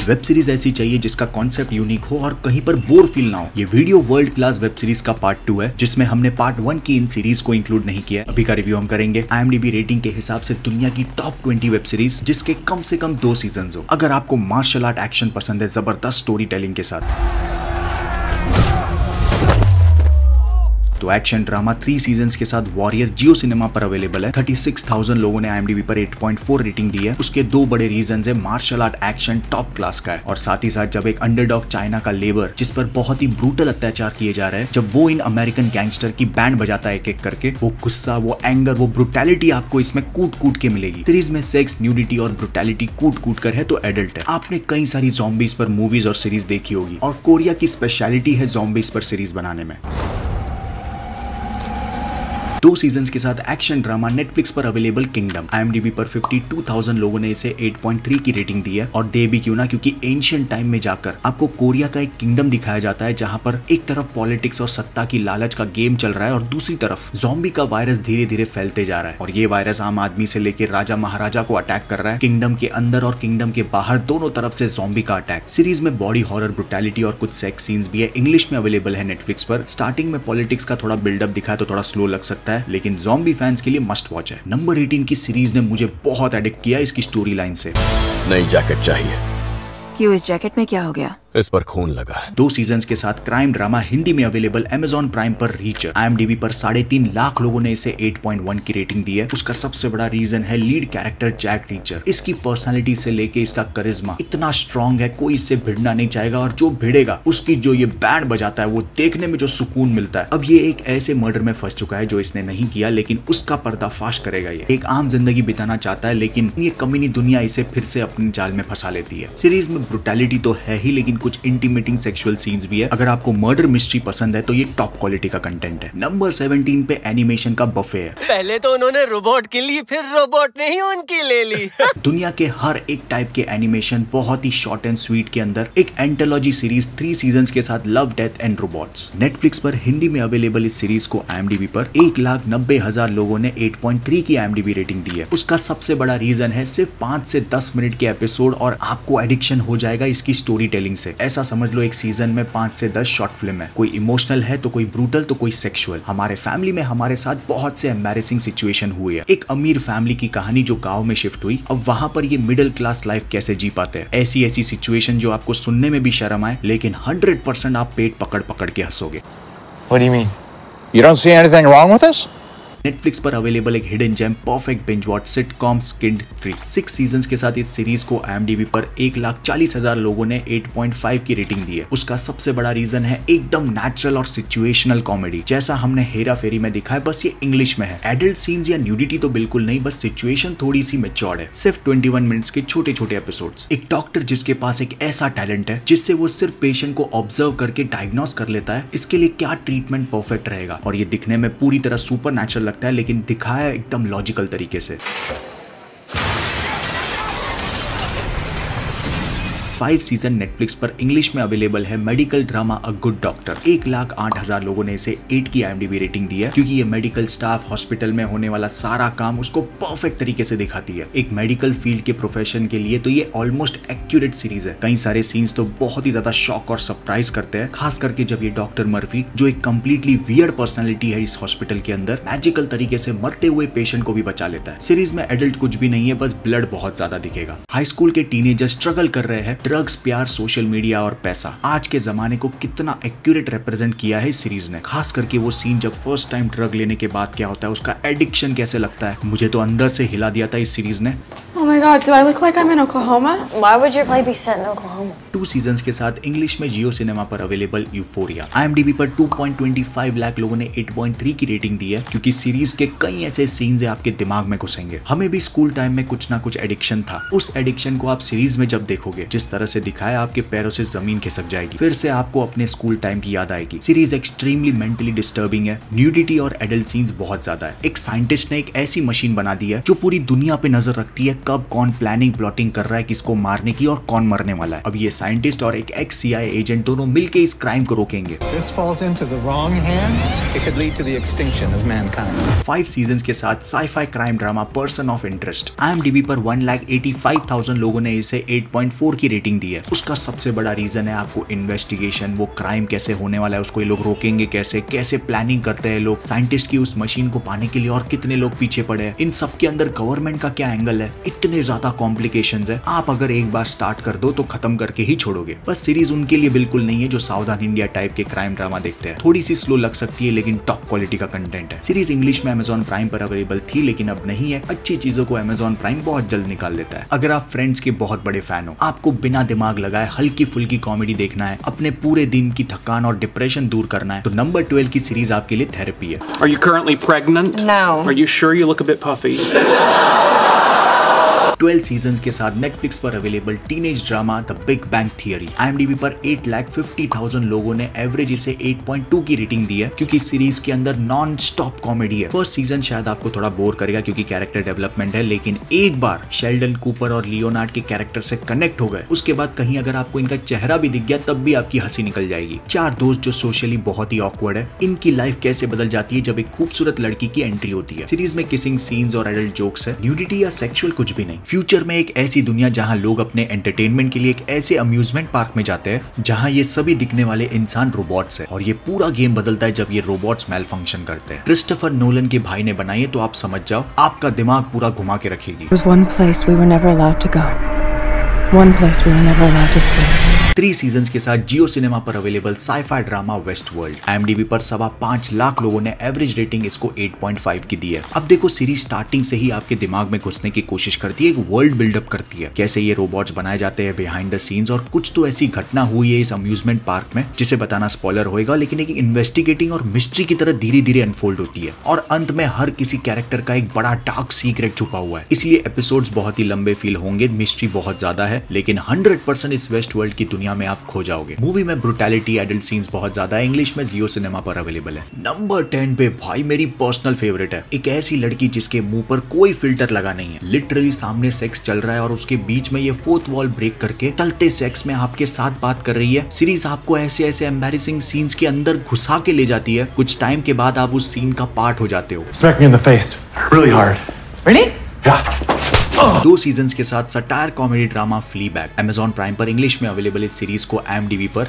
Web series ऐसी चाहिए जिसका कॉन्सेप्ट यूनिक हो और कहीं पर बोर फील ना हो। ये video world class web series का पार्ट 2 है, जिसमें हमने पार्ट 1 की इन सीरीज को इंक्लूड नहीं किया। अभी का रिव्यू हम करेंगे IMDb रेटिंग के हिसाब से दुनिया की टॉप 20 वेब सीरीज जिसके कम से कम 2 सीजन हो। अगर आपको मार्शल आर्ट एक्शन पसंद है जबरदस्त स्टोरी टेलिंग के साथ, तो एक्शन ड्रामा 3 सीजन्स के साथ वॉरियर जियो सिनेमा पर अवेलेबल है। 36,000 लोगों ने IMDb पर 8.4 रेटिंग दी है। उसके 2 बड़े रीजन है, martial art action top class का है और साथ ही साथ जब एक अंडरडॉग चाइना का लेबर जिस पर बहुत ही ब्रूटल अत्याचार किए जा रहे हैं, जब वो इन अमेरिकन गैंगस्टर की बैंड बजाता है एक एक करके, वो गुस्सा, वो एंगर, वो ब्रुटैलिटी आपको इसमें कूट कूट के मिलेगी। सीरीज में सेक्स, न्यूडिटी और ब्रुटैलिटी कूट कूट कर है तो एडल्ट है। आपने कई सारी ज़ॉम्बीज पर मूवीज और सीरीज देखी होगी और कोरिया की स्पेशलिटी है ज़ॉम्बीज पर सीरीज बनाने में। 2 सीजन्स के साथ एक्शन ड्रामा नेटफ्लिक्स पर अवेलेबल किंगडम। IMDb पर 52,000 लोगों ने इसे 8.3 की रेटिंग दी है और दे भी क्यों ना, क्योंकि एंशिएंट टाइम में जाकर आपको कोरिया का एक किंगडम दिखाया जाता है जहां पर एक तरफ पॉलिटिक्स और सत्ता की लालच का गेम चल रहा है और दूसरी तरफ ज़ॉम्बी का वायरस धीरे धीरे फैलते जा रहा है और ये वायरस आम आदमी से लेकर राजा महाराजा को अटैक कर रहा है। किंगडम के अंदर और किंगडम के बाहर दोनों तरफ से ज़ॉम्बी का अटैक। सीरीज में बॉडी हॉरर, ब्रुटैलिटी और कुछ सेक्स सीन्स भी है। इंग्लिश में अवेलेबल है नेटफ्लिक्स पर। स्टार्टिंग में पॉलिटिक्स का थोड़ा बिल्डअप दिखा तो थोड़ा स्लो लग सकता है, लेकिन ज़ॉम्बी फैंस के लिए मस्ट वॉच है। नंबर 18 की सीरीज ने मुझे बहुत एडिक्ट किया इसकी स्टोरी लाइन से। नई जैकेट चाहिए। क्यों, इस जैकेट में क्या हो गया? इस पर खून लगा है। 2 सीजन्स के साथ क्राइम ड्रामा हिंदी में अवेलेबल Amazon प्राइम पर रीचर। IMDb पर 3.5 लाख लोगों ने इसे 8.1 की रेटिंग दी है। उसका सबसे बड़ा रीजन है लीड कैरेक्टर जैक रीचर। इसकी पर्सनालिटी से लेके इसका करिश्मा इतना स्ट्रॉन्ग है, कोई इससे भिड़ना नहीं चाहेगा और जो भिड़ेगा उसकी जो ये बैंड बजाता है वो देखने में जो सुकून मिलता है। अब ये एक ऐसे मर्डर में फंस चुका है जो इसने नहीं किया, लेकिन उसका पर्दाफाश करेगा। ये एक आम जिंदगी बिताना चाहता है, लेकिन ये कमीनी दुनिया इसे फिर से अपने जाल में फंसा लेती है। सीरीज में ब्रुटैलिटी तो है ही, लेकिन कुछ इंटीमेटिंग सेक्सुअल सीन्स भी है। अगर आपको मर्डर मिस्ट्री पसंद है तो ये टॉप क्वालिटी का कंटेंट है। नंबर 17 पे एनिमेशन का बफे है। पहले तो उन्होंने रोबोट की ली, फिर रोबोट ने ही उनकी ले ली। दुनिया के हर एक टाइप के एनिमेशन बहुत ही शॉर्ट एंड स्वीट के अंदर एक एंथोलॉजी सीरीज 3 सीजन्स के साथ love, death and robots. Netflix पर हिंदी में अवेलेबल इस सीरीज को IMDb पर 1,90,000 लोगों ने 8.3 की IMDb रेटिंग दी है। उसका सबसे बड़ा रीजन है सिर्फ 5 से 10 मिनट के एपिसोड और आपको एडिक्शन हो जाएगा इसकी स्टोरी टेलिंग से। ऐसा समझ लो एक सीजन में 5 से 10 शॉर्ट फिल्म है। कोई इमोशनल है तो कोई ब्रूटल तो कोई सेक्सुअल। हमारे फैमिली में हमारे साथ बहुत से एम्बैरेसिंग सिचुएशन हुए हैं। एक अमीर फैमिली की कहानी जो गांव में शिफ्ट हुई, अब वहां पर ये मिडिल क्लास लाइफ कैसे जी पाते हैं। ऐसी ऐसी सिचुएशन जो आपको सुनने में भी शर्म आए, लेकिन 100% आप पेट पकड़ पकड़ के हंसोगे। What do you mean? You don't see anything wrong with us? Netflix पर अवेलेबल एक hidden gem perfect binge watch sitcom Schitt's ट्री। 6 सीजन्स के साथ इस सीरीज को IMDb पर 1,40,000 लोगों ने 8.5 की रेटिंग दी है। उसका सबसे बड़ा रीजन है एकदम नेचुरल और सिचुएशनल कॉमेडी, जैसा हमने हेरा फेरी में दिखा है, बस ये इंग्लिश में है। एडल्ट सीन्स या न्यूडिटी तो बिल्कुल नहीं, बस सिचुएशन थोड़ी सी मैच्योर्ड है। सिर्फ 21 मिनट्स के छोटे छोटे एपिसोड्स। एक डॉक्टर जिसके पास एक ऐसा टैलेंट है जिससे वो सिर्फ पेशेंट को ऑब्जर्व करके डायग्नोस कर लेता है, इसके लिए क्या ट्रीटमेंट परफेक्ट रहेगा। और ये दिखने में पूरी तरह सुपर नेचुरल लगता है, लेकिन दिखाया एकदम लॉजिकल तरीके से। 5 सीजन नेटफ्लिक्स पर इंग्लिश में अवेलेबल है medical drama a good doctor. 1,08,000 लोगों ने इसे 8 की IMDb रेटिंग दी है, क्योंकि ये मेडिकल स्टाफ हॉस्पिटल में होने वाला सारा काम उसको परफेक्ट तरीके से दिखाती है। एक मेडिकल फील्ड के प्रोफेशन के लिए तो ये ऑलमोस्ट एक्यूरेट सीरीज है। कई सारे सीन्स तो बहुत ही ज्यादा शॉक और सरप्राइज करते हैं, खास करके जब ये डॉक्टर मर्फी, जो एक कंप्लीटली वियर्ड पर्सनैलिटी है इस हॉस्पिटल के अंदर, मैजिकल तरीके से मरते हुए पेशेंट को भी बचा लेता है। सीरीज में एडल्ट कुछ भी नहीं है, बस ब्लड बहुत ज्यादा दिखेगा। हाई स्कूल के टीनेजर स्ट्रगल कर रहे हैं, ड्रग्स, प्यार, सोशल मीडिया और पैसा। आज के जमाने को कितना एक्यूरेट रिप्रेजेंट किया है इस सीरीज ने। खास करके वो सीन जब फर्स्ट टाइम ड्रग लेने के बाद क्या होता है, उसका एडिक्शन कैसे लगता है, मुझे तो अंदर से हिला दिया था इस सीरीज ने। Oh my God, do I look like I'm in Oklahoma? Why would your play be set in Oklahoma? 2 seasons के साथ इंग्लिश में जियो सिनेमा पर अवेलेबल यूफोरिया। IMDb पर 2.25 लाख लोगों ने 8.3 की रेटिंग दी है, क्योंकि सीरीज के कई ऐसे सीन्स है आपके दिमाग में घुसेंगे। हमें भी स्कूल टाइम में कुछ ना कुछ एडिक्शन था। उस एडिक्शन को आप सीरीज में जब देखोगे, जिस तरह से दिखाया, आपके पैरों से जमीन खिसक जाएगी। फिर से आपको अपने स्कूल टाइम की याद आएगी। सीरीज एक्सट्रीमली मेंटली डिस्टर्बिंग है। न्यूडिटी और एडल्ट सीन्स बहुत ज्यादा है। एक साइंटिस्ट ने एक ऐसी मशीन बना दी है जो पूरी दुनिया पे नजर रखती है, कब कौन प्लानिंग प्लॉटिंग कर रहा है किसको मारने की और कौन मरने वाला है। अब ये साइंटिस्ट और एक ex-CIA एजेंट दोनों मिलके इस क्राइम को रोकेंगे। 5 सीजन्स के साथ sci-fi crime drama person of interest. IMDb पर 1,85,000 लोगों ने इसे 8.4 की रेटिंग रेटिंग दी है, उसका सबसे बड़ा रीजन है आपको इन्वेस्टिगेशन, वो क्राइम कैसे होने वाला है उसको ये लोग रोकेंगे कैसे, कैसे प्लानिंग करते हैं लोग, साइंटिस्ट की उस मशीन को पाने के लिए और कितने लोग पीछे पड़े हैं, इन सब के अंदर गवर्नमेंट का क्या एंगल है, इतने ज्यादा कॉम्प्लिकेशंस है। आप अगर एक बार स्टार्ट कर दो तो खत्म करके ही छोड़ोगे। बस सीरीज उनके लिए बिल्कुल नहीं है जो सावधान इंडिया टाइप के क्राइम ड्रामा देखते हैं। थोड़ी सी स्लो लग सकती है लेकिन टॉप क्वालिटी का कंटेंट है। सीरीज इंग्लिश में अमेजॉन प्राइम पर अवेलेबल थी लेकिन अब नहीं है। अच्छी चीजों को अमेजॉन प्राइम बहुत जल्द निकाल देता है। अगर आप फ्रेंड्स के बहुत बड़े फैन हो, आपको बिना दिमाग लगाए हल्की फुल्की कॉमेडी देखना है, अपने पूरे दिन की थकान और डिप्रेशन दूर करना है, तो नंबर 12 की सीरीज आपके लिए थेरेपी है। Are you currently pregnant? No. Are you sure you look a bit puffy? 12 seasons के साथ नेटफ्लिक्स पर available teenage drama the big bang theory. IMDb पर 8,50,000 लोगों ने एवरेज इसे 8.2 की रेटिंग दी है क्योंकि सीरीज के अंदर नॉन स्टॉप कॉमेडी है। फर्स्ट सीजन शायद आपको थोड़ा बोर करेगा क्योंकि कैरेक्टर डेवलपमेंट है, लेकिन एक बार शेल्डन कूपर और लियोनार्ड के कैरेक्टर से कनेक्ट हो गए उसके बाद कहीं अगर आपको इनका चेहरा भी दिख गया तब भी आपकी हंसी निकल जाएगी। चार दोस्त जो सोशली बहुत ही ऑकवर्ड है, इनकी लाइफ कैसे बदल जाती है जब एक खूबसूरत लड़की की एंट्री होती है। सीरीज में किसिंग सीन्स और एडल्ट जोक्स है, न्यूडिटी या सेक्सुअल कुछ भी नहीं। फ्यूचर में एक ऐसी दुनिया जहां लोग अपने एंटरटेनमेंट के लिए एक ऐसे अम्यूजमेंट पार्क में जाते हैं जहां ये सभी दिखने वाले इंसान रोबोट्स है, और ये पूरा गेम बदलता है जब ये रोबोट्स मेल फंक्शन करते हैं। क्रिस्टोफर नोलन के भाई ने बनाई है तो आप समझ जाओ आपका दिमाग पूरा घुमा के रखेगी। There was one place we were never allowed to go. One place we were never allowed to see. 3 seasons के साथ जियो सिनेमा पर available sci-fi drama Westworld. IMDb पर 5.25 लाख लोगों ने एवरेज रेटिंग इसको 8.5 की दी है। अब देखो सीरीज स्टार्टिंग से ही आपके दिमाग में घुसने की कोशिश करती है, एक वर्ल्ड बिल्डअप करती है, कैसे ये रोबोट्स बनाए जाते हैं बिहाइंड द सीन्स, और कुछ तो ऐसी घटना हुई है इस अम्यूजमेंट पार्क में जिसे बताना स्पॉइलर होएगा, लेकिन एक इन्वेस्टिगेटिंग और मिस्ट्री की तरह धीरे धीरे अनफोल्ड होती है और अंत में हर किसी कैरेक्टर का एक बड़ा डार्क सीक्रेट छुपा हुआ है। इसलिए एपिसोड्स बहुत ही लंबे फील होंगे, मिस्ट्री बहुत ज्यादा है, लेकिन 100% इस वेस्ट वर्ल्ड की दुनिया में आप खो जाओगे। मूवी में ब्रुटैलिटी, एडल्ट सीन्स बहुत ज्यादा है। इंग्लिश में जियो सिनेमा पर अवेलेबल है। नंबर 10 पे भाई मेरी पर्सनल फेवरेट है, एक ऐसी लड़की जिसके मुंह पर कोई फिल्टर लगा नहीं है। लिटरली सामने सेक्स चल रहा है और उसके बीच में ये फोर्थ वॉल ब्रेक करके चलते सेक्स में आपके साथ बात कर रही है। सीरीज आपको ऐसे ऐसे एम्बैरेसिंग सीन्स के अंदर घुसा के ले जाती है, कुछ टाइम के बाद आप उस सीन का पार्ट हो जाते हो। Smack me in the face, really hard. Really? Yeah. 2 seasons के साथ satire comedy drama Fleabag. Amazon Prime पर इंग्लिश में अवेलेबल इस सीरीज को IMDb पर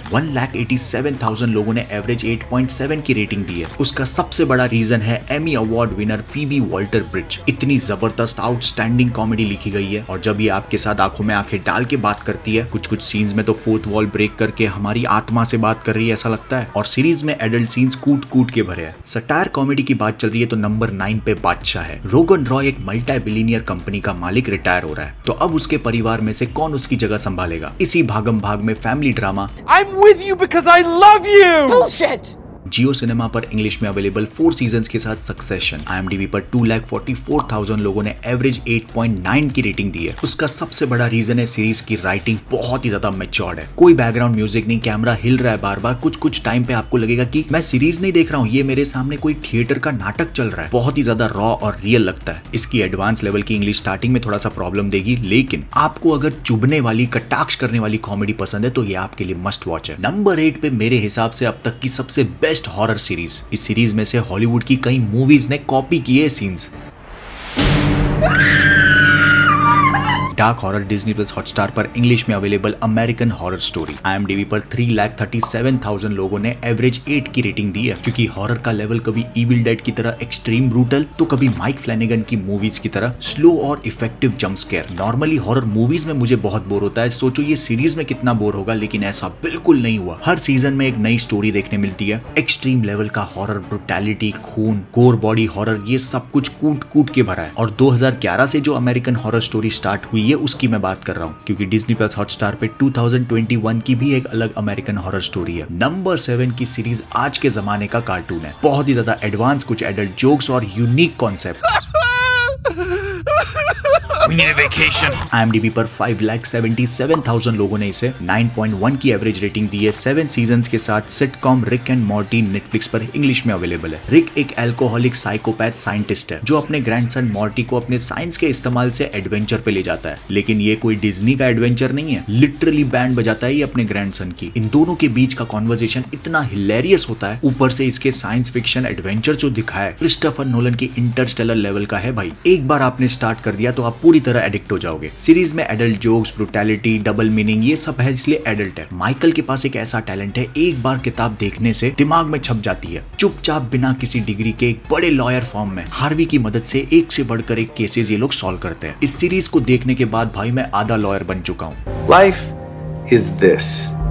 1,87,000 लोगों ने एवरेज 8.7 की रेटिंग दी है। उसका सबसे बड़ा रीजन है एमी अवार्ड विनर फीबी वॉल्टर ब्रिज। इतनी जबरदस्त आउटस्टैंडिंग कॉमेडी लिखी गई है, और जब ये आपके साथ आंखों में आंखें डाल के बात करती है, कुछ कुछ सीन्स में तो फोर्थ वॉल ब्रेक करके हमारी आत्मा से बात कर रही है ऐसा लगता है। और सीरीज में एडल्ट सीन्स कूट कूट के भरे हैं। सटायर कॉमेडी की बात चल रही है तो नंबर 9 पे बादशाह है। रोगन रॉय एक मल्टी बिलियनियर कंपनी का मालिक रिटायर हो रहा है, तो अब उसके परिवार में से कौन उसकी जगह संभालेगा। इसी भागम भाग में family drama I'm with you because I love you! Bullshit! Jio cinema पर इंग्लिश में अवेलेबल 4 सीजन्स के साथ सक्सेशन। IMDb पर 2,44,000 लोगों ने एवरेज 8.9 की रेटिंग दी है। उसका सबसे बड़ा रीजन है सीरीज की राइटिंग बहुत ही ज्यादा मैच्योर्ड है। कोई बैकग्राउंड म्यूजिक नहीं, कैमरा हिल रहा है बार बार, कुछ टाइम पे आपको लगेगा कि मैं सीरीज नहीं देख रहा हूँ, ये मेरे सामने कोई थिएटर का नाटक चल रहा है। बहुत ही ज्यादा रॉ और रियल लगता है। इसकी एडवांस लेवल की इंग्लिश स्टार्टिंग में थोड़ा सा प्रॉब्लम देगी, लेकिन आपको अगर चुभने वाली, कटाक्ष करने वाली कॉमेडी पसंद है तो ये आपके लिए मस्ट वॉच है। नंबर 8 पे मेरे हिसाब से अब तक की सबसे बेस्ट हॉरर सीरीज। इस सीरीज में से हॉलीवुड की कई मूवीज ने कॉपी किए scenes. Dark horror Disney plus Hotstar पर इंग्लिश में available American horror story. IMDb पर 3,37,000 लोगों ने एवरेज 8 की रेटिंग दी है, क्योंकि हॉरर का लेवल कभी इविल डेड की तरह एक्सट्रीम ब्रूटल तो कभी माइक फ्लैनेगन की मूवीज की तरह स्लो और effective jump scare. Normally horror movies में मुझे बहुत बोर होता है, सोचो ये सीरीज में कितना बोर होगा, लेकिन ऐसा बिल्कुल नहीं हुआ। हर सीजन में एक नई स्टोरी देखने मिलती है। एक्सट्रीम लेवल का हॉरर, ब्रुटैलिटी, खून, गोर बॉडी हॉरर, ये सब कुछ कूट कूट के भरा है। और 2011 से जो अमेरिकन हॉरर स्टोरी स्टार्ट हुई है उसकी मैं बात कर रहा हूँ, क्योंकि डिज्नी प्लस हॉटस्टार पे 2021 की भी एक अलग अमेरिकन हॉरर स्टोरी है। नंबर 7 की सीरीज आज के जमाने का कार्टून है। बहुत ही ज्यादा एडवांस, कुछ एडल्ट जोक्स और unique concept. We need a vacation. IMDb पर 5,77,000 लोगों ने इसे 9.1 की एवरेज रेटिंग दी है। 7 सीजन्स के साथ sitcom Rick and Morty Netflix पर इंग्लिश में अवेलेबल है। रिक एक अल्कोहलिक साइकोपैथ साइंटिस्ट है जो अपने ग्रैंडसन मॉर्टी को अपने साइंस के इस्तेमाल से एडवेंचर पे ले जाता है, लेकिन ये कोई डिज्नी का एडवेंचर नहीं है। लिटरली बैंड बजाता है ये अपने ग्रैंडसन की। इन दोनों के बीच का कॉन्वर्सेशन इतना हिलेरियस होता है, ऊपर से इसके साइंस फिक्शन एडवेंचर जो दिखाया है क्रिस्टोफर नोलन की इंटरस्टेलर लेवल का है भाई। एक बार आपने स्टार्ट कर दिया तो आप पूरी तरह एडिक्ट हो जाओगे। सीरीज में adult jokes, brutality, double meaning ये सब है, इसलिए एडल्ट है। माइकल के पास एक ऐसा टैलेंट है, एक बार किताब देखने से दिमाग में छप जाती है। चुपचाप बिना किसी डिग्री के एक बड़े लॉयर फॉर्म में हार्वी की मदद से एक से बढ़कर एक केसेस ये लोग सॉल्व करते हैं। इस सीरीज को देखने के बाद भाई मैं आधा लॉयर बन चुका हूँ। Life is this,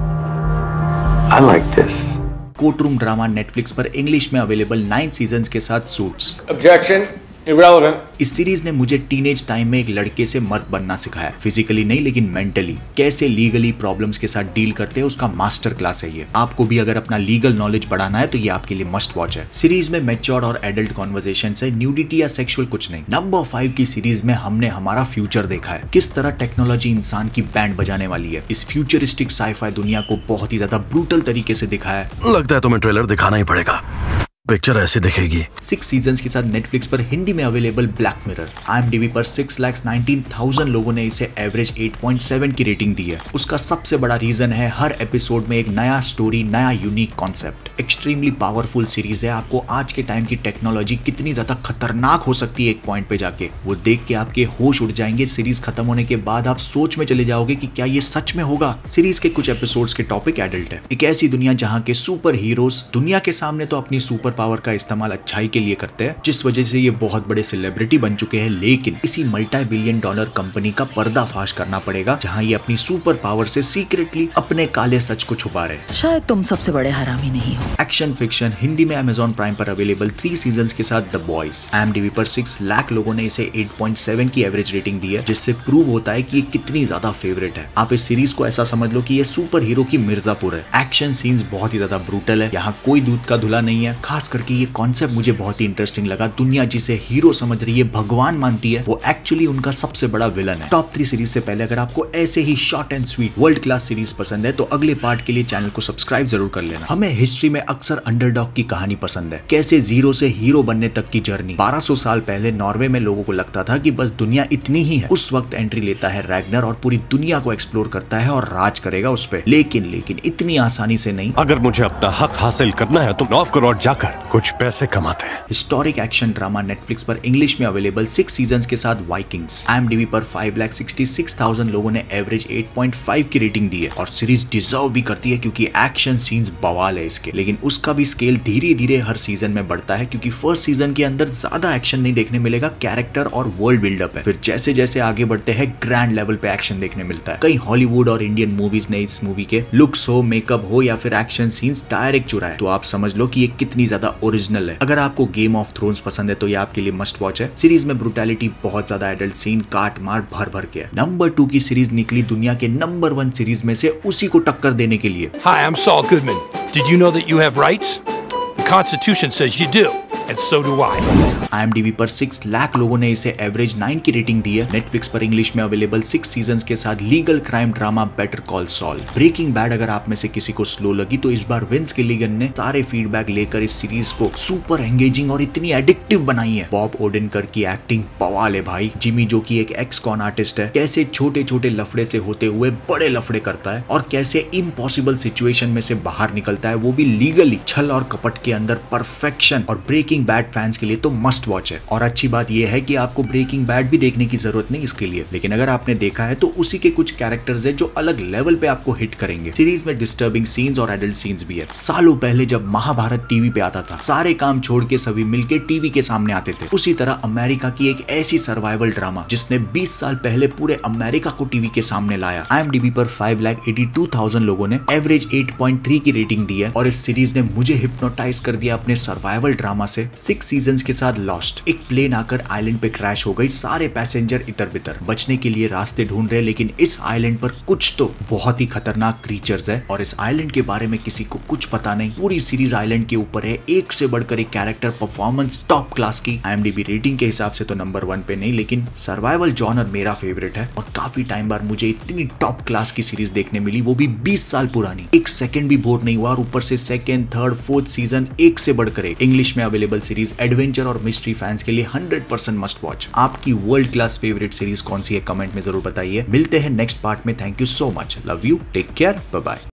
I like this. Courtroom drama Netflix पर इंग्लिश में अवेलेबल 9 सीजन्स के साथ सूट्स। Objection. Irrelevant. इस सीरीज ने मुझे टीनेज टाइम में एक लड़के से मर्द बनना सिखाया, फिजिकली नहीं लेकिन मेंटली। कैसे लीगली प्रॉब्लम्स के साथ डील करते हैं उसका मास्टर क्लास है ये। आपको भी अगर अपना लीगल नॉलेज बढ़ाना है तो ये आपके लिए मस्ट वॉच है। सीरीज में मैच्योर और एडल्ट कॉन्वर्सेशन है, न्यूडिटी या सेक्सुअल कुछ नहीं। नंबर 5 की सीरीज में हमने हमारा फ्यूचर देखा है, किस तरह टेक्नोलॉजी इंसान की बैंड बजाने वाली है। इस फ्यूचरिस्टिक साइफाई दुनिया को बहुत ही ज्यादा ब्रूटल तरीके से दिखाया है। लगता है तुम्हें ट्रेलर दिखाना ही पड़ेगा, पिक्चर ऐसे दिखेगी। 6 सीजन्स के साथ नेटफ्लिक्स पर हिंदी में अवेलेबल ब्लैक मिरर। IMDb पर 6,19,000 लोगों ने इसे एवरेज 8.7 की रेटिंग दी है। उसका सबसे बड़ा रीजन है हर एपिसोड में एक नया स्टोरी, नया unique concept. Extremely powerful series है। आपको आज के टाइम की टेक्नोलॉजी कितनी ज्यादा खतरनाक हो सकती है एक पॉइंट पे जाके वो देख के आपके होश उड़ जाएंगे। सीरीज खत्म होने के बाद आप सोच में चले जाओगे कि क्या ये सच में होगा। सीरीज के कुछ एपिसोड्स के टॉपिक एडल्ट है। एक ऐसी दुनिया जहाँ के सुपर हीरोज दुनिया के सामने तो अपनी सुपर पावर का इस्तेमाल अच्छाई के लिए करते हैं, जिस वजह से ये बहुत बड़े सेलिब्रिटी बन चुके हैं। लेकिन इसी मल्टी बिलियन डॉलर कंपनी का पर्दाफाश करना पड़ेगा जहां ये अपनी सुपर पावर से सीक्रेटली अपने काले सच को छुपा रहे। शायद तुम सबसे बड़े हरामी नहीं हो। एक्शन फिक्शन हिंदी में Amazon प्राइम पर अवेलेबल 3 सीजन्स के साथ द बॉयज। IMDb पर 6 लाख लोगों ने इसे 8.7 की एवरेज रेटिंग दी है, जिससे प्रूव होता है कि ये कितनी ज्यादा फेवरेट है। आप इस सीरीज को ऐसा समझ लो कि ये सुपर हीरो की मिर्जापुर है। एक्शन सीन्स बहुत ही ज्यादा ब्रूटल है, यहाँ कोई दूध का धुला नहीं है। खास करके ये कॉन्सेप्ट मुझे बहुत ही इंटरेस्टिंग लगा। दुनिया जिसे हीरो समझ रही है, भगवान मानती है, वो एक्चुअली उनका सबसे बड़ा विलन है। टॉप 3 सीरीज से पहले अगर आपको ऐसे ही short and sweet world class series पसंद है तो अगले पार्ट के लिए चैनल को सब्सक्राइब जरूर कर लेना। हमें हिस्ट्री में अक्सर अंडरडॉग की कहानी पसंद है, कैसे जीरो से हीरो बनने तक की जर्नी। 1200 साल पहले नॉर्वे में लोगों को लगता था कि बस दुनिया इतनी ही है। उस वक्त एंट्री लेता है रैग्नर और पूरी दुनिया को एक्सप्लोर करता है और राज करेगा उस पे। लेकिन इतनी आसानी से नहीं। अगर मुझे अपना हक हासिल करना है तो नॉवगोरोड जाकर कुछ पैसे कमाते हैं। हिस्टोरिक एक्शन ड्रामा नेटफ्लिक्स पर इंग्लिश में अवेलेबल 6 सीजन्स के साथ वाइकिंग्स। IMDb पर 5,66,000 लोगों ने एवरेज 8.5 की रेटिंग दी है और सीरीज डिजर्व भी करती है क्योंकि एक्शन सीन्स बवाल है इसके। लेकिन उसका भी स्केल धीरे धीरे हर सीजन में बढ़ता है क्योंकि फर्स्ट सीजन के अंदर ज्यादा एक्शन नहीं देखने मिलेगा, कैरेक्टर और वर्ल्ड बिल्डअप है। फिर जैसे जैसे आगे बढ़ते हैं ग्रैंड लेवल पे एक्शन देखने मिलता है। कई हॉलीवुड और इंडियन मूवीज ने इस मूवी के लुक्स हो, मेकअप हो या फिर एक्शन सीन्स डायरेक्ट चुराए, तो आप समझ लो कि ये कितनी ज्यादा ओरिजिनल है। अगर आपको गेम ऑफ थ्रोन्स पसंद है तो ये आपके लिए मस्ट वॉच है। सीरीज में ब्रूटैलिटी, बहुत ज्यादा एडल्ट सीन, काट मार भर भर के है। नंबर 2 की सीरीज निकली दुनिया के नंबर 1 सीरीज में से उसी को टक्कर देने के लिए। Hi, I'm Saul Goodman. Did you know that you have rights? The Constitution says you do. And so do I. IMDb पर 6 लाख लोगों ने इसे एवरेज 9 की रेटिंग दी है। नेटफ्लिक्स पर इंग्लिश में अवेलेबल 6 सीजन्स के साथ legal crime drama Better Call Saul. Breaking Bad अगर आप में से किसी को स्लो लगी तो इस बार विंस गिलिगन ने सारे फीडबैक लेकर इस सीरीज को सुपर एंगेजिंग और इतनी एडिक्टिव बनाई है। बॉब ओडेनकर की एक्टिंग बवाल है भाई। जिमी जो की एक एक्स कॉन आर्टिस्ट है, कैसे छोटे छोटे लफड़े से होते हुए बड़े लफड़े करता है और कैसे इम्पॉसिबल सिचुएशन में से बाहर निकलता है, वो भी लीगली। छल और कपट के अंदर परफेक्शन और ब्रेकिंग बैड फैंस के लिए तो मस्ट वॉच है। और अच्छी बात यह है कि आपको ब्रेकिंग बैड भी देखने की जरूरत नहीं इसके लिए, लेकिन अगर आपने देखा है तो उसी के कुछ कैरेक्टर्स है जो अलग लेवल पे आपको हिट करेंगे। सीरीज में डिस्टर्बिंग सीन्स और एडल्ट सीन्स भी है। सालों पहले जब महाभारत टीवी पे आता था, सारे काम छोड़ के सभी मिलके टीवी के सामने आते थे। उसी तरह अमेरिका की एक ऐसी सर्वाइवल ड्रामा जिसने 20 साल पहले पूरे अमेरिका को टीवी के सामने लाया। IMDb पर 5,82,000 लोगों ने एवरेज 8.3 की रेटिंग दी है और इस सीरीज ने मुझे हिप्नोटाइज कर दिया अपने सर्वाइवल ड्रामा से। 6 सीजन्स के साथ लॉस्ट। एक प्लेन आकर आइलैंड पे क्रैश हो गई, सारे पैसेंजर इधर बितर बचने के लिए रास्ते ढूंढ रहे, लेकिन इस आइलैंड पर कुछ तो बहुत ही खतरनाक क्रीचर्स है और इस आइलैंड के बारे में किसी को कुछ पता नहीं। पूरी सीरीज आइलैंड के ऊपर है, एक से बढ़कर एक कैरेक्टर, परफॉर्मेंस टॉप क्लास की। IMDb रेटिंग के हिसाब से तो नंबर 1 पे नहीं, लेकिन सर्वाइवल जॉनर मेरा फेवरेट है और काफी टाइम बाद मुझे इतनी टॉप क्लास की सीरीज देखने मिली, वो भी 20 साल पुरानी। एक सेकंड भी बोर नहीं हुआ और ऊपर से 2nd, 3rd, 4th सीजन एक से बढ़कर एक। इंग्लिश में अवेलेबल सीरीज एडवेंचर और मिस्ट्री फैंस के लिए 100% मस्ट वॉच। आपकी वर्ल्ड क्लास फेवरेट सीरीज कौन सी है कमेंट में जरूर बताइए। मिलते हैं नेक्स्ट पार्ट में। Thank you so much, love you, take care, bye bye.